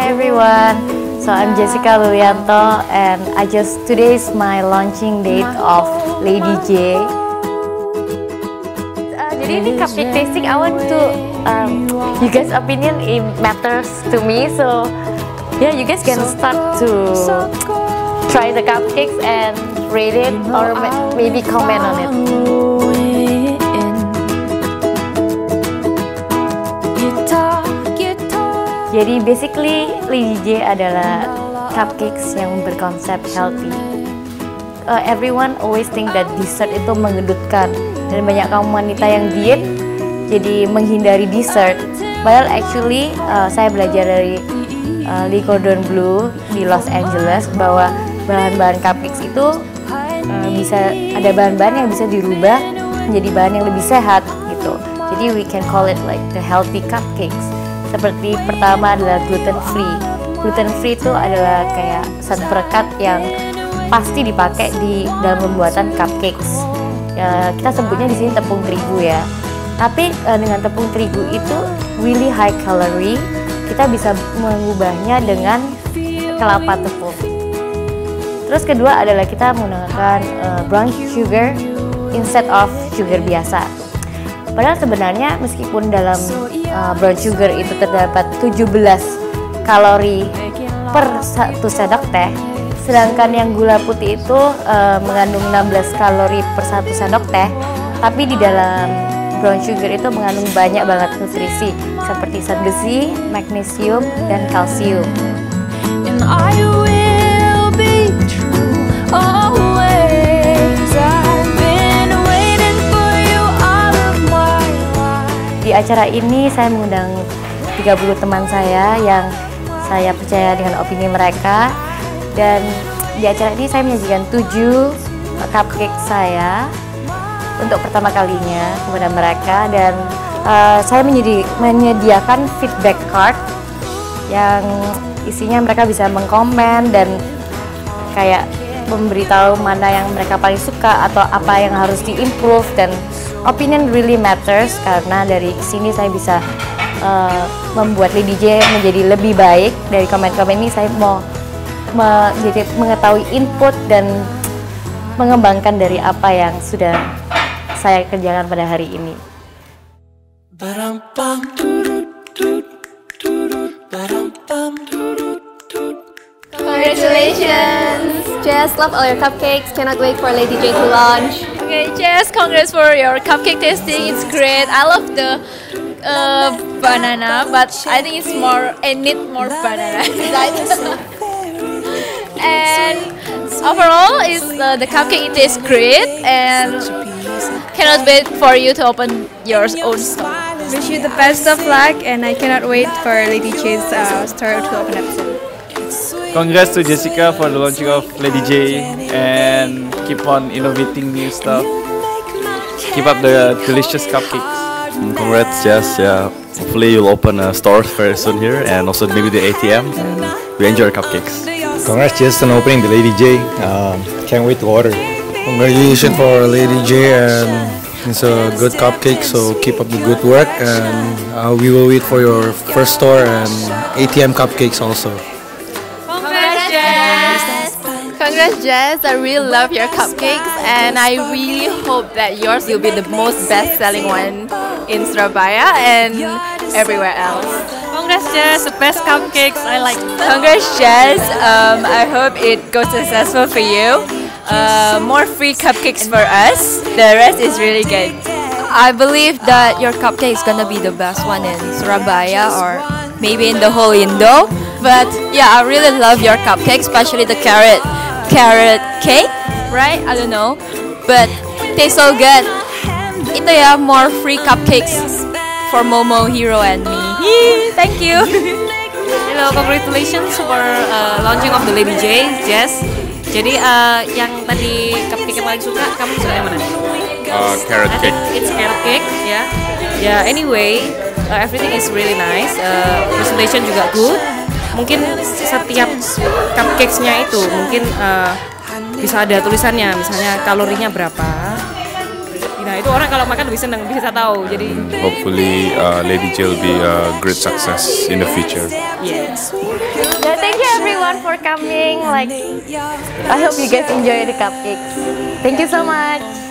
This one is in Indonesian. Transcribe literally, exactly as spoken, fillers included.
Hi everyone, so I'm Jessica Lilianto and I just today is my launching date of Lady J. Uh, jadi ini cupcake tasting, I want to um, you guys' opinion it matters to me, so yeah, you guys can start to try the cupcakes and rate it or maybe comment on it. Jadi basically Lady J adalah cupcakes yang berkonsep healthy. Uh, everyone always think that dessert itu menggendutkan dan banyak kaum wanita yang diet jadi menghindari dessert. Padahal actually uh, saya belajar dari uh, Le Cordon Bleu di Los Angeles bahwa bahan-bahan cupcakes itu uh, bisa ada bahan-bahan yang bisa dirubah menjadi bahan yang lebih sehat gitu. Jadi we can call it like the healthy cupcakes. Seperti pertama adalah gluten free. Gluten free itu adalah kayak zat perekat yang pasti dipakai di dalam pembuatan cupcakes. Ya, kita sebutnya di sini tepung terigu ya. Tapi uh, dengan tepung terigu itu really high calorie. Kita bisa mengubahnya dengan kelapa tepung. Terus kedua adalah kita menggunakan uh, brown sugar instead of sugar biasa. Padahal sebenarnya meskipun dalam uh, brown sugar itu terdapat tujuh belas kalori per satu sendok teh, sedangkan yang gula putih itu uh, mengandung enam belas kalori per satu sendok teh, tapi di dalam brown sugar itu mengandung banyak banget nutrisi seperti zat besi, magnesium, dan kalsium. And I will be true always. Di acara ini saya mengundang tiga puluh teman saya yang saya percaya dengan opini mereka, dan di acara ini saya menyajikan tujuh cupcake saya untuk pertama kalinya kepada mereka, dan uh, saya menyedi menyediakan feedback card yang isinya mereka bisa mengkomen dan kayak memberitahu mana yang mereka paling suka atau apa yang harus diimprove. Dan opinion really matters karena dari sini saya bisa uh, membuat Lady J menjadi lebih baik. Dari komen-komen ini saya mau me jadi mengetahui input dan mengembangkan dari apa yang sudah saya kerjakan pada hari ini. Congratulations! Jess, love all your cupcakes. Cannot wait for Lady J to launch. Okay, Jess, congrats for your cupcake tasting. It's great. I love the uh, banana, but I think it's more, I need more banana. And overall, is uh, the cupcake it tastes great, and cannot wait for you to open your own store. Wish you the best of luck, and I cannot wait for Lady J's uh, store to open up soon. Congrats to Jessica for the launching of Lady J, and keep on innovating new stuff. Keep up the delicious cupcakes. Congrats, Jess. Yeah, hopefully you'll open a store very soon here, and also maybe the A T M. And we enjoy cupcakes. Congrats, Jess, on opening the Lady J. Um, can't wait to order. Congratulations for Lady J, and it's a good cupcake. So keep up the good work, and uh, we will wait for your first store and A T M cupcakes also. Congrats, Jess! I really love your cupcakes, and I really hope that yours will be the most best-selling one in Surabaya and everywhere else. Congrats, Jess! The best cupcakes. I like. Congrats, Jess! Um, I hope it goes successful for you. Uh, more free cupcakes for us. The rest is really good. I believe that your cupcake is gonna be the best one in Surabaya or maybe in the whole Indo. But yeah, I really love your cupcake, especially the carrot carrot cake, right? I don't know, but tastes so good. Itu ya, more free cupcakes for Momo, Hero, and me. Yee, thank you. Hello, congratulations for uh, launching of the Lady J, Jess. Jadi uh, yang tadi cupcake yang paling suka, kamu suka yang mana? Uh, carrot cake. It's carrot cake, ya. Yeah. Yeah. Anyway, uh, everything is really nice. Uh, presentation juga good. Mungkin setiap cupcakes-nya itu mungkin uh, bisa ada tulisannya, misalnya kalorinya berapa, Nah itu orang kalau makan lebih senang, bisa tahu. Jadi hopefully uh, Lady J will be a great success in the future. Yes. Yeah, thank you everyone for coming. Like, I hope you guys enjoy the cupcakes. Thank you so much.